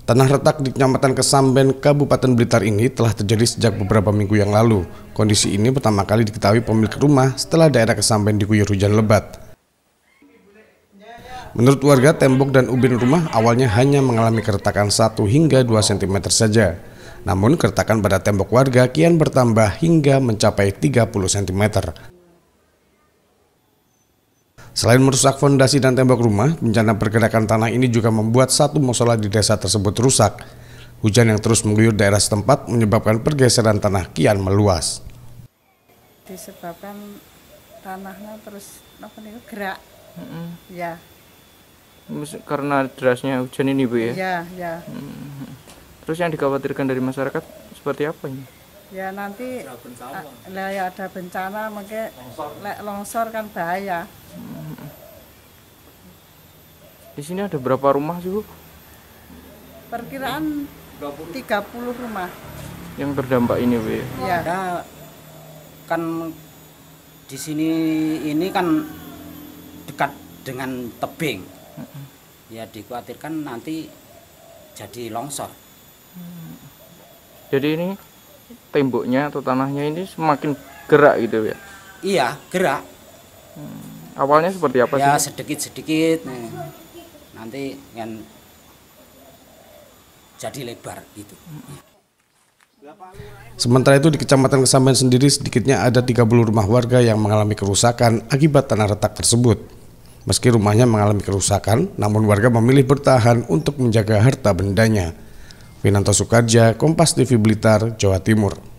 Tanah retak di Kecamatan Kesamben, Kabupaten Blitar ini telah terjadi sejak beberapa minggu yang lalu. Kondisi ini pertama kali diketahui pemilik rumah setelah daerah Kesamben diguyur hujan lebat. Menurut warga, tembok dan ubin rumah awalnya hanya mengalami keretakan 1 hingga 2 cm saja. Namun keretakan pada tembok warga kian bertambah hingga mencapai 30 cm. Selain merusak fondasi dan tembok rumah, bencana pergerakan tanah ini juga membuat satu musola di desa tersebut rusak. Hujan yang terus mengguyur daerah setempat menyebabkan pergeseran tanah kian meluas. Disebabkan tanahnya terus gerak. Ya. Karena derasnya hujan ini, Bu, ya? Ya. Terus yang dikhawatirkan dari masyarakat seperti apa ini? Ya nanti ada bencana, mungkin longsor kan bahaya. Di sini ada berapa rumah sih, Bu? Perkiraan 30 rumah yang terdampak ini, Bu, ya? Ya. Kan di sini ini kan dekat dengan tebing. Ya dikhawatirkan nanti jadi longsor. Jadi ini temboknya atau tanahnya ini semakin gerak gitu, ya? Iya, gerak. Awalnya seperti apa sih? Ya sedikit-sedikit. Nanti kan jadi lebar gitu. Sementara itu di Kecamatan Kesamben sendiri sedikitnya ada 30 rumah warga yang mengalami kerusakan akibat tanah retak tersebut. Meski rumahnya mengalami kerusakan, namun warga memilih bertahan untuk menjaga harta bendanya. Winanto Soekardja, Kompas TV Blitar, Jawa Timur.